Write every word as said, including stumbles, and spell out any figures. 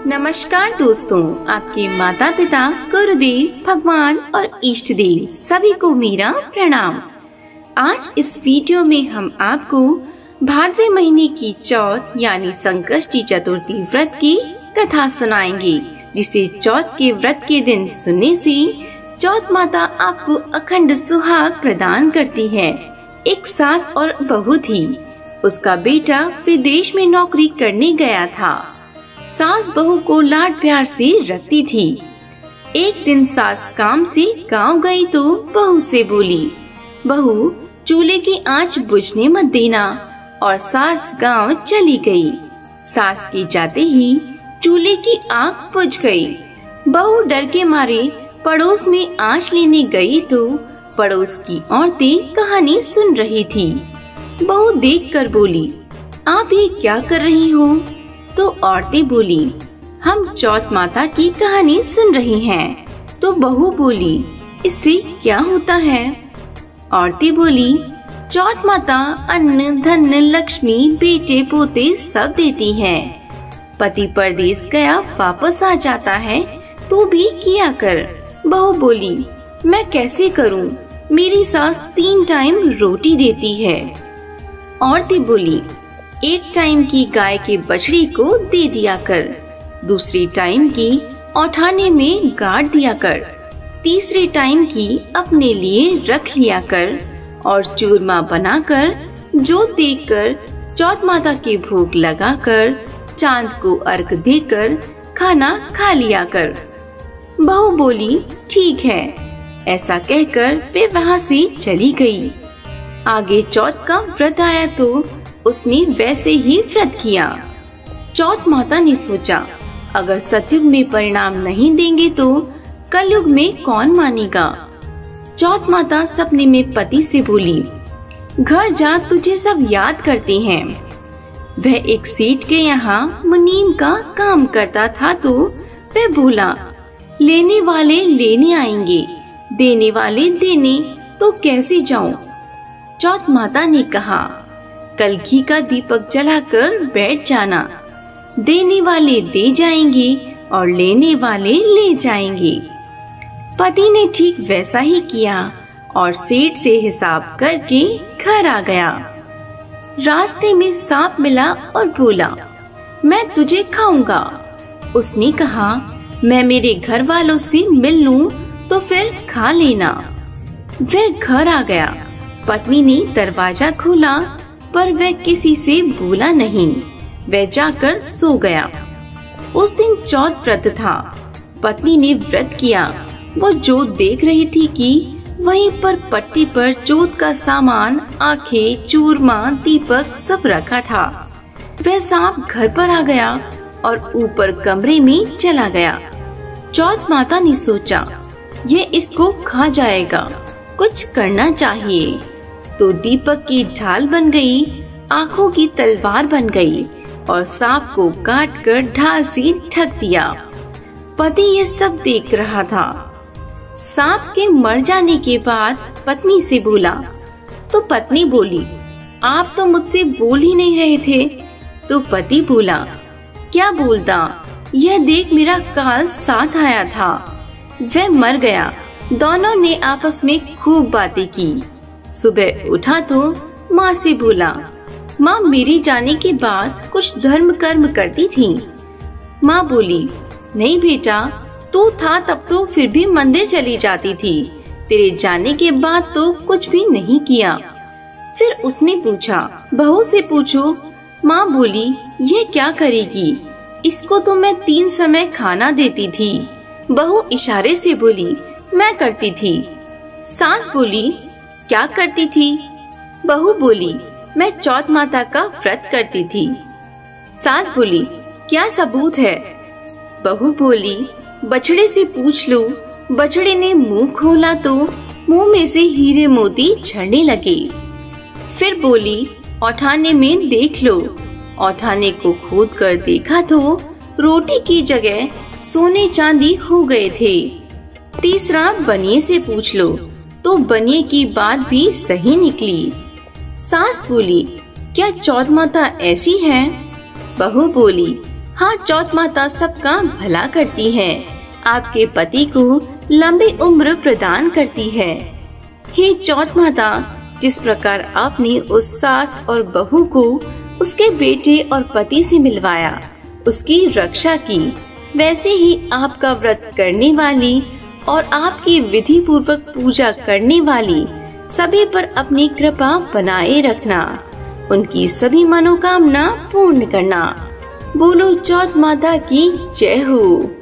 नमस्कार दोस्तों, आपके माता पिता, गुरुदेव, भगवान और इष्ट देव सभी को मेरा प्रणाम। आज इस वीडियो में हम आपको भादवे महीने की चौथ यानी संकष्टी चतुर्थी व्रत की कथा सुनाएंगे, जिसे चौथ के व्रत के दिन सुनने से चौथ माता आपको अखंड सुहाग प्रदान करती है। एक सास और बहू थी। उसका बेटा विदेश में नौकरी करने गया था। सास बहू को लाड प्यार से रखती थी। एक दिन सास काम से गांव गई तो बहू से बोली, बहू चूल्हे की आंच बुझने मत देना। और सास गांव चली गई। सास के जाते ही चूल्हे की आग बुझ गई। बहू डर के मारे पड़ोस में आंच लेने गई तो पड़ोस की औरतें कहानी सुन रही थी। बहू देखकर बोली, आप ये क्या कर रही हो? तो औरतें बोली, हम चौथ माता की कहानी सुन रही हैं। तो बहू बोली, इससे क्या होता है? औरतें बोली, चौथ माता अन्न धन लक्ष्मी बेटे पोते सब देती है। पति परदेश गया वापस आ जाता है तो भी किया कर। बहू बोली, मैं कैसे करूं? मेरी सास तीन टाइम रोटी देती है। औरतें बोली, एक टाइम की गाय के बछड़ी को दे दिया कर, दूसरी टाइम की औठाने में गाड़ दिया कर, तीसरे टाइम की अपने लिए रख लिया कर और चूरमा बनाकर जो देकर चौथ माता के भोग लगाकर चांद को अर्घ देकर खाना खा लिया कर। बहू बोली, ठीक है। ऐसा कहकर वे वहाँ से चली गई। आगे चौथ का व्रत आया तो उसने वैसे ही व्रत किया। चौथ माता ने सोचा, अगर सतयुग में परिणाम नहीं देंगे तो कलयुग में कौन मानेगा। चौथ माता सपने में पति से बोली, घर जा, तुझे सब याद करते हैं। वह एक सेठ के यहाँ मुनीम का काम करता था तो वह बोला, लेने वाले लेने आएंगे, देने वाले देने, तो कैसे जाऊं? चौथ माता ने कहा, कल घी का दीपक जलाकर बैठ जाना, देने वाले दे जाएंगे और लेने वाले ले जाएंगे। पति ने ठीक वैसा ही किया और सेठ से हिसाब करके घर आ गया। रास्ते में सांप मिला और बोला, मैं तुझे खाऊंगा। उसने कहा, मैं मेरे घर वालों से मिल लूं तो फिर खा लेना। वह घर आ गया। पत्नी ने दरवाजा खोला पर वह किसी से बोला नहीं। वह जाकर सो गया। उस दिन चौथ व्रत था। पत्नी ने व्रत किया। वो जोत देख रही थी कि वहीं पर पट्टी पर जोत का सामान, आंखें, चूरमा, दीपक सब रखा था। वह सांप घर पर आ गया और ऊपर कमरे में चला गया। चौथ माता ने सोचा, ये इसको खा जाएगा, कुछ करना चाहिए। तो दीपक की ढाल बन गई, आंखों की तलवार बन गई और सांप को काट कर ढाल से ढक दिया। पति ये सब देख रहा था। सांप के मर जाने के बाद पत्नी से बोला, तो पत्नी बोली, आप तो मुझसे बोल ही नहीं रहे थे। तो पति बोला, क्या बोलता, यह देख मेरा काल साथ आया था। वह मर गया। दोनों ने आपस में खूब बातें की। सुबह उठा तो माँ से बोला, माँ मेरी जाने के बाद कुछ धर्म कर्म करती थी। माँ बोली, नहीं बेटा, तू था तब तो फिर भी मंदिर चली जाती थी, तेरे जाने के बाद तो कुछ भी नहीं किया। फिर उसने पूछा, बहू से पूछो। माँ बोली, ये क्या करेगी, इसको तो मैं तीन समय खाना देती थी। बहू इशारे से बोली, मैं करती थी। सास बोली, क्या करती थी? बहू बोली, मैं चौथ माता का व्रत करती थी। सास बोली, क्या सबूत है? बहू बोली, बछड़े से पूछ लो। बछड़े ने मुंह खोला तो मुंह में से हीरे मोती झड़ने लगे। फिर बोली, औठाने में देख लो। औठाने को खोद कर देखा तो रोटी की जगह सोने चांदी हो गए थे। तीसरा बनिए से पूछ लो तो बनिए की बात भी सही निकली। सास बोली, क्या चौथ माता ऐसी है? बहू बोली, हाँ, चौथ माता सबका भला करती है, आपके पति को लंबी उम्र प्रदान करती है। हे चौथ माता, जिस प्रकार आपने उस सास और बहू को उसके बेटे और पति से मिलवाया, उसकी रक्षा की, वैसे ही आपका व्रत करने वाली और आपकी विधि पूर्वक पूजा करने वाली सभी पर अपनी कृपा बनाए रखना, उनकी सभी मनोकामना पूर्ण करना। बोलो चौथ माता की जय हो।